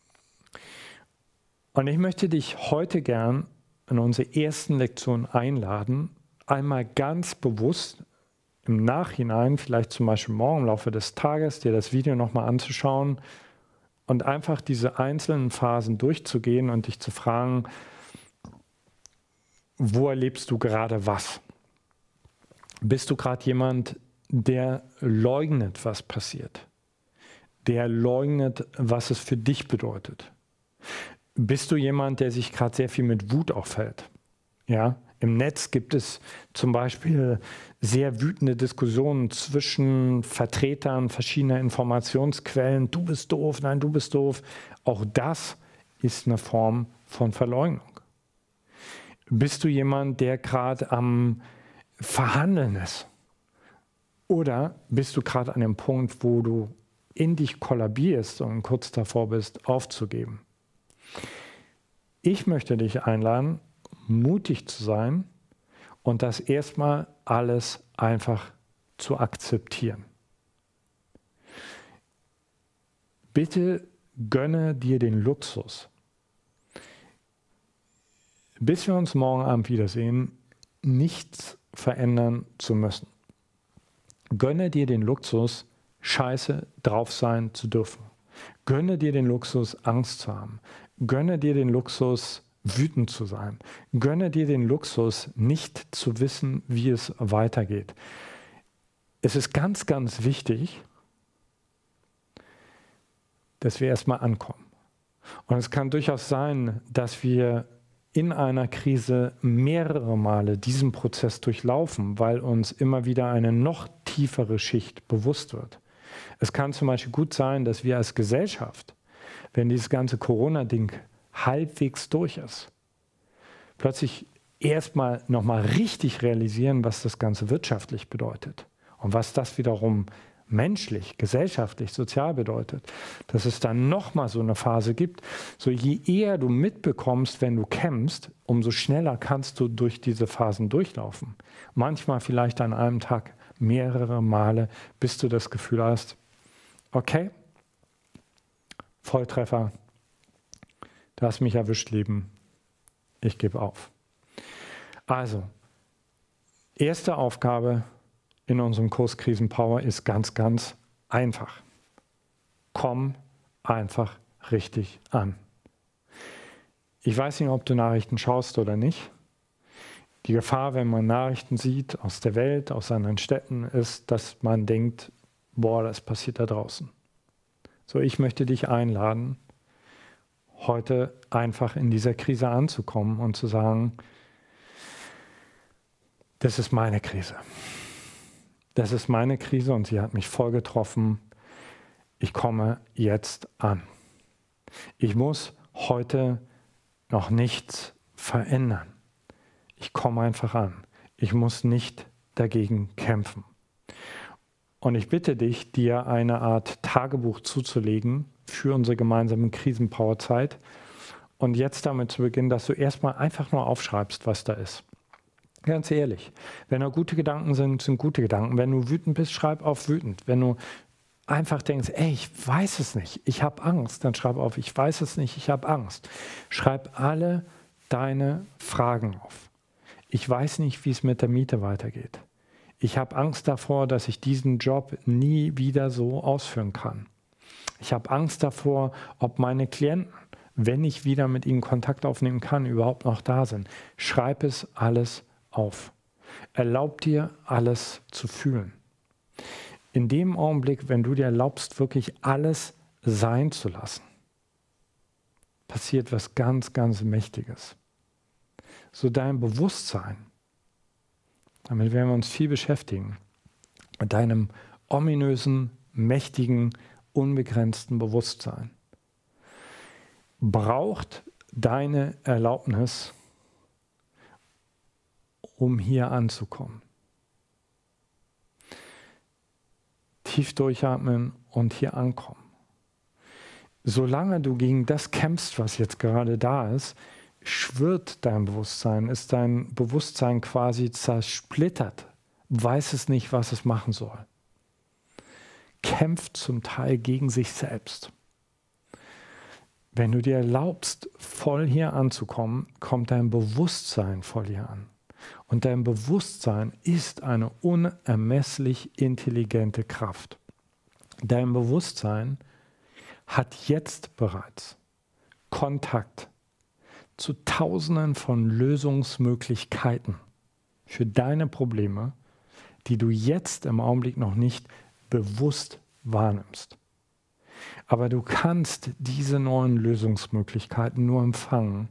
Und ich möchte dich heute gern in unsere ersten Lektion einladen, einmal ganz bewusst im Nachhinein, vielleicht zum Beispiel morgen im Laufe des Tages, dir das Video nochmal anzuschauen und einfach diese einzelnen Phasen durchzugehen und dich zu fragen, wo erlebst du gerade was? Bist du gerade jemand, der leugnet, was passiert? Der leugnet, was es für dich bedeutet? Bist du jemand, der sich gerade sehr viel mit Wut aufhält? Ja, im Netz gibt es zum Beispiel sehr wütende Diskussionen zwischen Vertretern verschiedener Informationsquellen. Du bist doof, nein, du bist doof. Auch das ist eine Form von Verleugnung. Bist du jemand, der gerade am Verhandeln ist? Oder bist du gerade an dem Punkt, wo du in dich kollabierst und kurz davor bist, aufzugeben? Ich möchte dich einladen, mutig zu sein und das erstmal alles einfach zu akzeptieren. Bitte gönne dir den Luxus, bis wir uns morgen Abend wiedersehen, nichts verändern zu müssen. Gönne dir den Luxus, scheiße drauf sein zu dürfen. Gönne dir den Luxus, Angst zu haben. Gönne dir den Luxus, wütend zu sein. Gönne dir den Luxus, nicht zu wissen, wie es weitergeht. Es ist ganz, ganz wichtig, dass wir erstmal ankommen. Und es kann durchaus sein, dass wir in einer Krise mehrere Male diesen Prozess durchlaufen, weil uns immer wieder eine noch tiefere Schicht bewusst wird. Es kann zum Beispiel gut sein, dass wir als Gesellschaft, wenn dieses ganze Corona-Ding halbwegs durch ist, plötzlich erstmal nochmal richtig realisieren, was das Ganze wirtschaftlich bedeutet und was das wiederum menschlich, gesellschaftlich, sozial bedeutet, dass es dann nochmal so eine Phase gibt. So je eher du mitbekommst, wenn du kämpfst, umso schneller kannst du durch diese Phasen durchlaufen. Manchmal vielleicht an einem Tag mehrere Male, bis du das Gefühl hast, okay, Volltreffer, du hast mich erwischt, Leben, ich gebe auf. Also, erste Aufgabe in unserem Kurs Krisenpower ist ganz, ganz einfach. Komm einfach richtig an. Ich weiß nicht, ob du Nachrichten schaust oder nicht. Die Gefahr, wenn man Nachrichten sieht aus der Welt, aus anderen Städten, ist, dass man denkt, boah, das passiert da draußen. So, ich möchte dich einladen, heute einfach in dieser Krise anzukommen und zu sagen, das ist meine Krise. Das ist meine Krise und sie hat mich voll getroffen. Ich komme jetzt an. Ich muss heute noch nichts verändern. Ich komme einfach an. Ich muss nicht dagegen kämpfen. Und ich bitte dich, dir eine Art Tagebuch zuzulegen für unsere gemeinsame Krisenpowerzeit und jetzt damit zu beginnen, dass du erstmal einfach nur aufschreibst, was da ist. Ganz ehrlich, wenn da gute Gedanken sind, sind gute Gedanken. Wenn du wütend bist, schreib auf wütend. Wenn du einfach denkst, ey, ich weiß es nicht, ich habe Angst, dann schreib auf, ich weiß es nicht, ich habe Angst. Schreib alle deine Fragen auf. Ich weiß nicht, wie es mit der Miete weitergeht. Ich habe Angst davor, dass ich diesen Job nie wieder so ausführen kann. Ich habe Angst davor, ob meine Klienten, wenn ich wieder mit ihnen Kontakt aufnehmen kann, überhaupt noch da sind. Schreib es alles auf. Erlaub dir, alles zu fühlen. In dem Augenblick, wenn du dir erlaubst, wirklich alles sein zu lassen, passiert was ganz, ganz Mächtiges. So dein Bewusstsein, damit werden wir uns viel beschäftigen, mit deinem ominösen, mächtigen, unbegrenzten Bewusstsein, braucht deine Erlaubnis, um hier anzukommen. Tief durchatmen und hier ankommen. Solange du gegen das kämpfst, was jetzt gerade da ist, schwirrt dein Bewusstsein, ist dein Bewusstsein quasi zersplittert, weiß es nicht, was es machen soll. Kämpft zum Teil gegen sich selbst. Wenn du dir erlaubst, voll hier anzukommen, kommt dein Bewusstsein voll hier an. Und dein Bewusstsein ist eine unermesslich intelligente Kraft. Dein Bewusstsein hat jetzt bereits Kontakt zu Tausenden von Lösungsmöglichkeiten für deine Probleme, die du jetzt im Augenblick noch nicht bewusst wahrnimmst. Aber du kannst diese neuen Lösungsmöglichkeiten nur empfangen,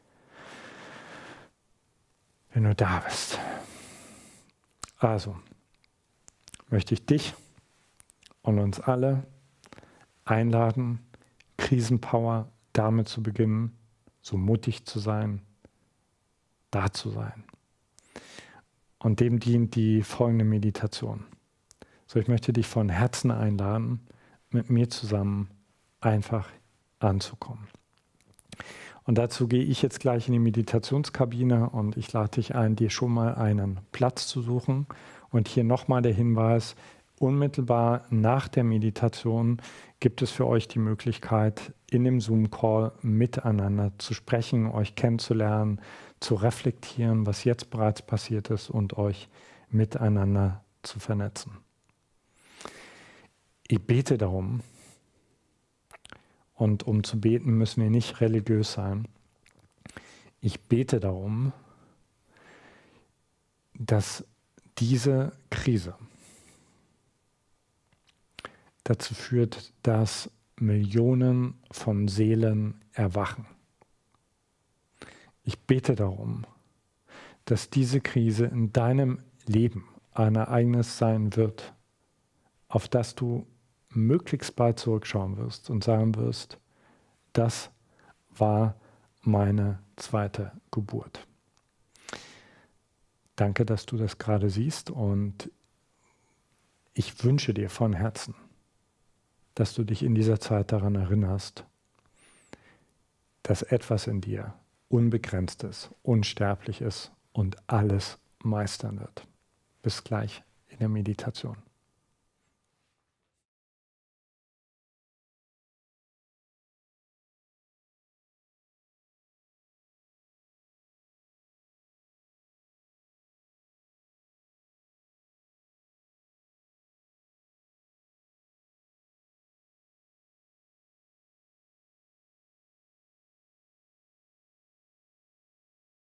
wenn du da bist. Also möchte ich dich und uns alle einladen, Krisenpower damit zu beginnen, so mutig zu sein, da zu sein. Und dem dient die folgende Meditation. So, ich möchte dich von Herzen einladen, mit mir zusammen einfach anzukommen. Und dazu gehe ich jetzt gleich in die Meditationskabine und ich lade dich ein, dir schon mal einen Platz zu suchen. Und hier nochmal der Hinweis, unmittelbar nach der Meditation gibt es für euch die Möglichkeit, in dem Zoom-Call miteinander zu sprechen, euch kennenzulernen, zu reflektieren, was jetzt bereits passiert ist und euch miteinander zu vernetzen. Ich bete darum, und um zu beten müssen wir nicht religiös sein. Ich bete darum, dass diese Krise dazu führt, dass Millionen von Seelen erwachen. Ich bete darum, dass diese Krise in deinem Leben ein Ereignis sein wird, auf das du möglichst bald zurückschauen wirst und sagen wirst, das war meine zweite Geburt. Danke, dass du das gerade siehst und ich wünsche dir von Herzen, dass du dich in dieser Zeit daran erinnerst, dass etwas in dir unbegrenzt ist, unsterblich ist und alles meistern wird. Bis gleich in der Meditation.